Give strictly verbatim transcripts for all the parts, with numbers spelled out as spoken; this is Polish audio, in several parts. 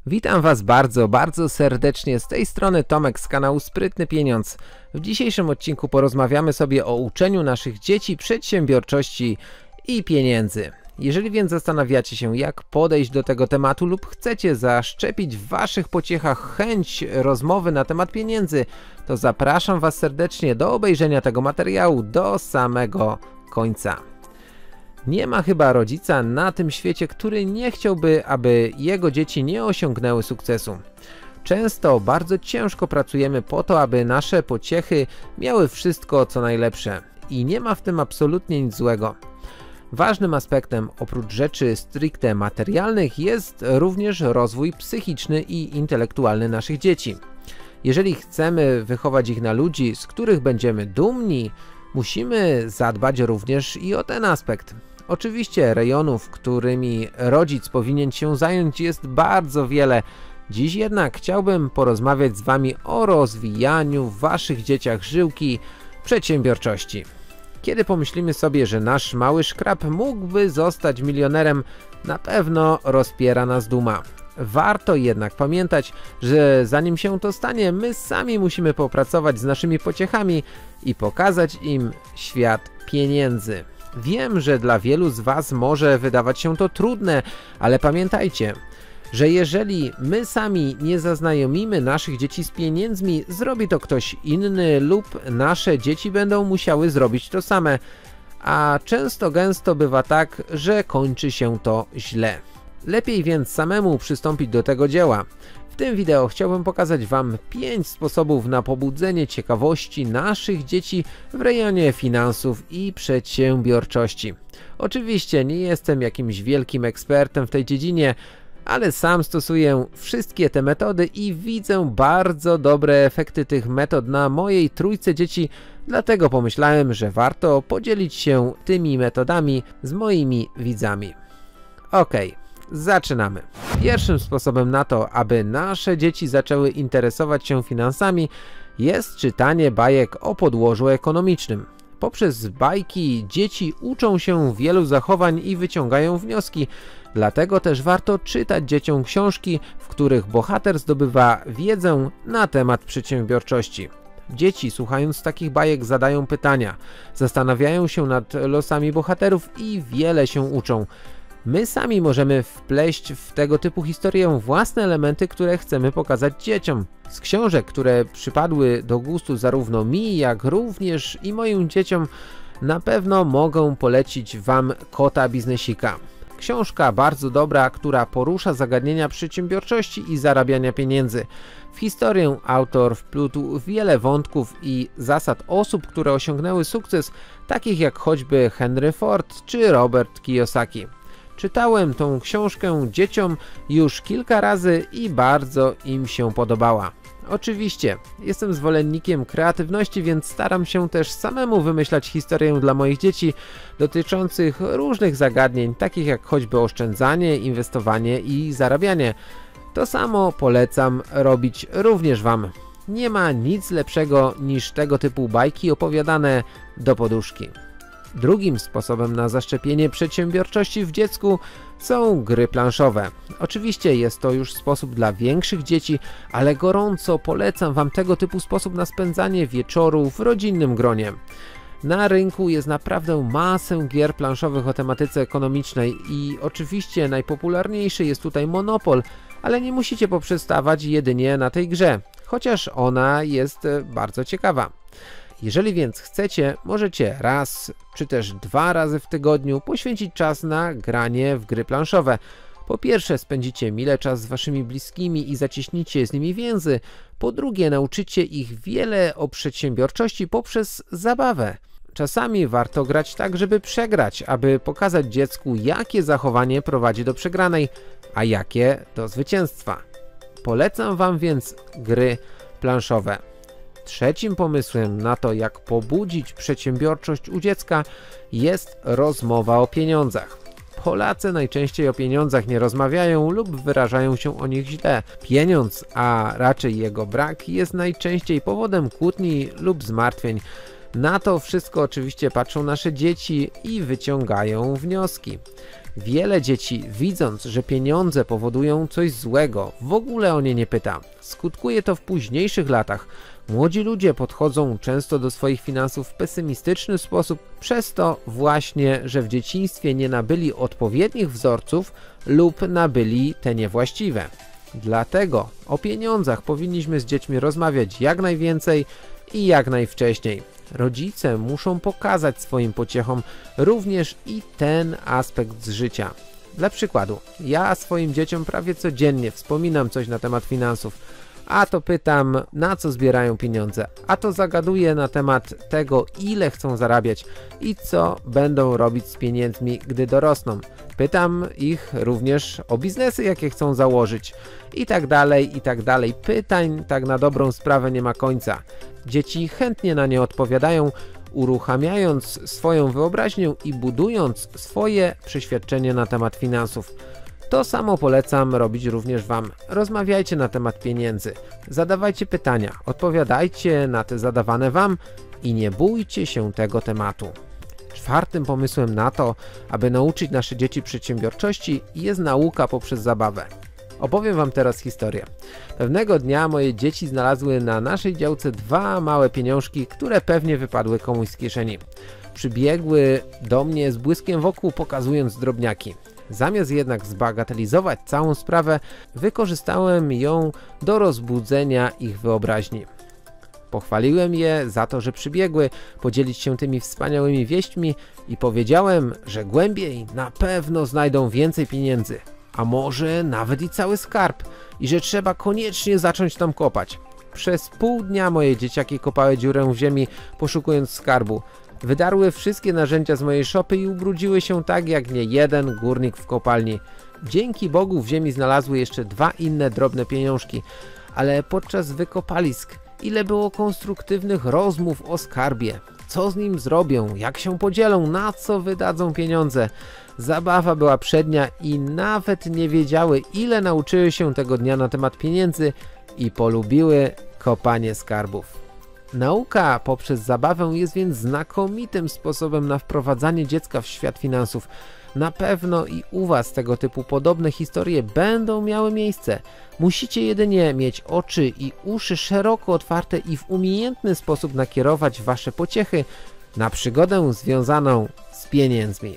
Witam Was bardzo, bardzo serdecznie. Z tej strony Tomek z kanału Sprytny Pieniądz. W dzisiejszym odcinku porozmawiamy sobie o uczeniu naszych dzieci przedsiębiorczości i pieniędzy. Jeżeli więc zastanawiacie się, jak podejść do tego tematu lub chcecie zaszczepić w Waszych pociechach chęć rozmowy na temat pieniędzy, to zapraszam Was serdecznie do obejrzenia tego materiału do samego końca. Nie ma chyba rodzica na tym świecie, który nie chciałby, aby jego dzieci nie osiągnęły sukcesu. Często bardzo ciężko pracujemy po to, aby nasze pociechy miały wszystko co najlepsze i nie ma w tym absolutnie nic złego. Ważnym aspektem oprócz rzeczy stricte materialnych jest również rozwój psychiczny i intelektualny naszych dzieci. Jeżeli chcemy wychować ich na ludzi, z których będziemy dumni, musimy zadbać również i o ten aspekt. Oczywiście rejonów, którymi rodzic powinien się zająć, jest bardzo wiele. Dziś jednak chciałbym porozmawiać z Wami o rozwijaniu w Waszych dzieciach żyłki przedsiębiorczości. Kiedy pomyślimy sobie, że nasz mały szkrab mógłby zostać milionerem, na pewno rozpiera nas duma. Warto jednak pamiętać, że zanim się to stanie, my sami musimy popracować z naszymi pociechami i pokazać im świat pieniędzy. Wiem, że dla wielu z Was może wydawać się to trudne, ale pamiętajcie, że jeżeli my sami nie zaznajomimy naszych dzieci z pieniędzmi, zrobi to ktoś inny lub nasze dzieci będą musiały zrobić to same, a często gęsto bywa tak, że kończy się to źle. Lepiej więc samemu przystąpić do tego dzieła. W tym wideo chciałbym pokazać Wam pięć sposobów na pobudzenie ciekawości naszych dzieci w rejonie finansów i przedsiębiorczości. Oczywiście nie jestem jakimś wielkim ekspertem w tej dziedzinie, ale sam stosuję wszystkie te metody i widzę bardzo dobre efekty tych metod na mojej trójce dzieci, dlatego pomyślałem, że warto podzielić się tymi metodami z moimi widzami. Okej. Zaczynamy. Pierwszym sposobem na to, aby nasze dzieci zaczęły interesować się finansami, jest czytanie bajek o podłożu ekonomicznym. Poprzez bajki dzieci uczą się wielu zachowań i wyciągają wnioski, dlatego też warto czytać dzieciom książki, w których bohater zdobywa wiedzę na temat przedsiębiorczości. Dzieci, słuchając takich bajek, zadają pytania, zastanawiają się nad losami bohaterów i wiele się uczą. My sami możemy wpleść w tego typu historię własne elementy, które chcemy pokazać dzieciom. Z książek, które przypadły do gustu zarówno mi, jak również i moim dzieciom, na pewno mogę polecić Wam Kota Biznesika. Książka bardzo dobra, która porusza zagadnienia przedsiębiorczości i zarabiania pieniędzy. W historię autor wplótł wiele wątków i zasad osób, które osiągnęły sukces, takich jak choćby Henry Ford czy Robert Kiyosaki. Czytałem tą książkę dzieciom już kilka razy i bardzo im się podobała. Oczywiście, jestem zwolennikiem kreatywności, więc staram się też samemu wymyślać historię dla moich dzieci dotyczących różnych zagadnień, takich jak choćby oszczędzanie, inwestowanie i zarabianie. To samo polecam robić również Wam. Nie ma nic lepszego niż tego typu bajki opowiadane do poduszki. Drugim sposobem na zaszczepienie przedsiębiorczości w dziecku są gry planszowe. Oczywiście jest to już sposób dla większych dzieci, ale gorąco polecam Wam tego typu sposób na spędzanie wieczoru w rodzinnym gronie. Na rynku jest naprawdę masę gier planszowych o tematyce ekonomicznej i oczywiście najpopularniejszy jest tutaj Monopol, ale nie musicie poprzestawać jedynie na tej grze, chociaż ona jest bardzo ciekawa. Jeżeli więc chcecie, możecie raz czy też dwa razy w tygodniu poświęcić czas na granie w gry planszowe. Po pierwsze spędzicie mile czas z Waszymi bliskimi i zacieśnicie z nimi więzy. Po drugie nauczycie ich wiele o przedsiębiorczości poprzez zabawę. Czasami warto grać tak, żeby przegrać, aby pokazać dziecku, jakie zachowanie prowadzi do przegranej, a jakie do zwycięstwa. Polecam Wam więc gry planszowe. Trzecim pomysłem na to, jak pobudzić przedsiębiorczość u dziecka, jest rozmowa o pieniądzach. Polacy najczęściej o pieniądzach nie rozmawiają lub wyrażają się o nich źle. Pieniądz, a raczej jego brak, jest najczęściej powodem kłótni lub zmartwień. Na to wszystko oczywiście patrzą nasze dzieci i wyciągają wnioski. Wiele dzieci, widząc, że pieniądze powodują coś złego, w ogóle o nie nie pyta. Skutkuje to w późniejszych latach. Młodzi ludzie podchodzą często do swoich finansów w pesymistyczny sposób, przez to właśnie, że w dzieciństwie nie nabyli odpowiednich wzorców lub nabyli te niewłaściwe. Dlatego o pieniądzach powinniśmy z dziećmi rozmawiać jak najwięcej i jak najwcześniej. Rodzice muszą pokazać swoim pociechom również i ten aspekt z życia. Dla przykładu, ja swoim dzieciom prawie codziennie wspominam coś na temat finansów, a to pytam, na co zbierają pieniądze, a to zagaduję na temat tego, ile chcą zarabiać i co będą robić z pieniędzmi, gdy dorosną. Pytam ich również o biznesy, jakie chcą założyć i tak dalej, i tak dalej. Pytań tak na dobrą sprawę nie ma końca. Dzieci chętnie na nie odpowiadają, uruchamiając swoją wyobraźnię i budując swoje przeświadczenie na temat finansów. To samo polecam robić również Wam. Rozmawiajcie na temat pieniędzy, zadawajcie pytania, odpowiadajcie na te zadawane Wam i nie bójcie się tego tematu. Czwartym pomysłem na to, aby nauczyć nasze dzieci przedsiębiorczości, jest nauka poprzez zabawę. Opowiem Wam teraz historię. Pewnego dnia moje dzieci znalazły na naszej działce dwa małe pieniążki, które pewnie wypadły komuś z kieszeni. Przybiegły do mnie z błyskiem wokół, pokazując drobniaki. Zamiast jednak zbagatelizować całą sprawę, wykorzystałem ją do rozbudzenia ich wyobraźni. Pochwaliłem je za to, że przybiegły podzielić się tymi wspaniałymi wieśćmi i powiedziałem, że głębiej na pewno znajdą więcej pieniędzy, a może nawet i cały skarb i że trzeba koniecznie zacząć tam kopać. Przez pół dnia moje dzieciaki kopały dziurę w ziemi, poszukując skarbu. Wydarły wszystkie narzędzia z mojej szopy i ubrudziły się tak jak nie jeden górnik w kopalni. Dzięki Bogu w ziemi znalazły jeszcze dwa inne drobne pieniążki, ale podczas wykopalisk ile było konstruktywnych rozmów o skarbie. Co z nim zrobią, jak się podzielą, na co wydadzą pieniądze. Zabawa była przednia i nawet nie wiedziały, ile nauczyły się tego dnia na temat pieniędzy i polubiły kopanie skarbów. Nauka poprzez zabawę jest więc znakomitym sposobem na wprowadzanie dziecka w świat finansów. Na pewno i u Was tego typu podobne historie będą miały miejsce. Musicie jedynie mieć oczy i uszy szeroko otwarte i w umiejętny sposób nakierować Wasze pociechy na przygodę związaną z pieniędzmi.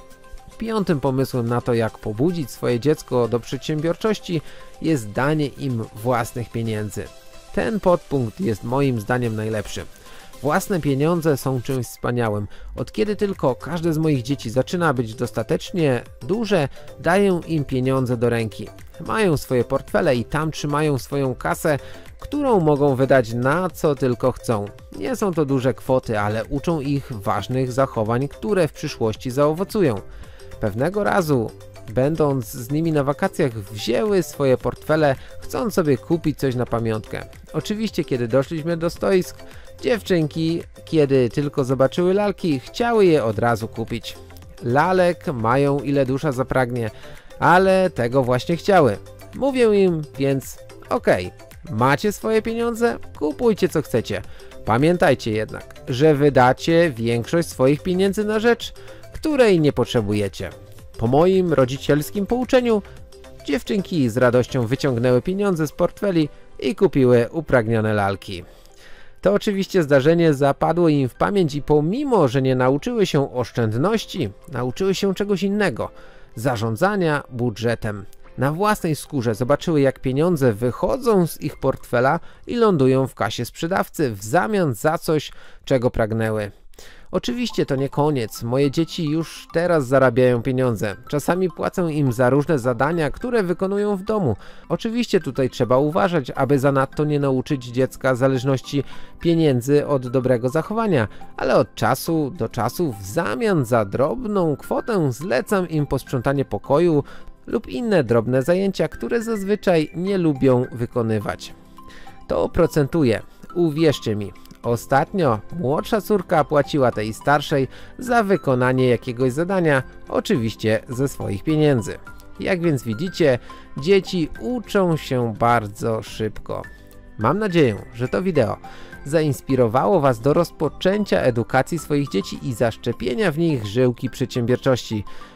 Piątym pomysłem na to, jak pobudzić swoje dziecko do przedsiębiorczości, jest danie im własnych pieniędzy. Ten podpunkt jest moim zdaniem najlepszy. Własne pieniądze są czymś wspaniałym. Od kiedy tylko każde z moich dzieci zaczyna być dostatecznie duże, daję im pieniądze do ręki. Mają swoje portfele i tam trzymają swoją kasę, którą mogą wydać na co tylko chcą. Nie są to duże kwoty, ale uczą ich ważnych zachowań, które w przyszłości zaowocują. Pewnego razu, będąc z nimi na wakacjach, wzięły swoje portfele, chcąc sobie kupić coś na pamiątkę. Oczywiście, kiedy doszliśmy do stoisk, dziewczynki, kiedy tylko zobaczyły lalki, chciały je od razu kupić. Lalek mają ile dusza zapragnie, ale tego właśnie chciały. Mówię im więc, okej, macie swoje pieniądze, kupujcie co chcecie. Pamiętajcie jednak, że wydacie większość swoich pieniędzy na rzecz, której nie potrzebujecie. Po moim rodzicielskim pouczeniu dziewczynki z radością wyciągnęły pieniądze z portfeli i kupiły upragnione lalki. To oczywiście zdarzenie zapadło im w pamięć i pomimo, że nie nauczyły się oszczędności, nauczyły się czegoś innego – zarządzania budżetem. Na własnej skórze zobaczyły, jak pieniądze wychodzą z ich portfela i lądują w kasie sprzedawcy w zamian za coś, czego pragnęły. Oczywiście to nie koniec, moje dzieci już teraz zarabiają pieniądze. Czasami płacę im za różne zadania, które wykonują w domu. Oczywiście tutaj trzeba uważać, aby zanadto nie nauczyć dziecka zależności pieniędzy od dobrego zachowania, ale od czasu do czasu w zamian za drobną kwotę zlecam im posprzątanie pokoju lub inne drobne zajęcia, które zazwyczaj nie lubią wykonywać. To oprocentuje, uwierzcie mi. Ostatnio młodsza córka płaciła tej starszej za wykonanie jakiegoś zadania, oczywiście ze swoich pieniędzy. Jak więc widzicie, dzieci uczą się bardzo szybko. Mam nadzieję, że to wideo zainspirowało Was do rozpoczęcia edukacji swoich dzieci i zaszczepienia w nich żyłki przedsiębiorczości.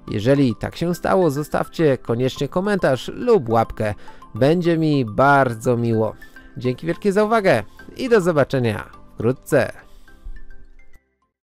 Jeżeli tak się stało, zostawcie koniecznie komentarz lub łapkę. Będzie mi bardzo miło. Dzięki wielkie za uwagę i do zobaczenia wkrótce.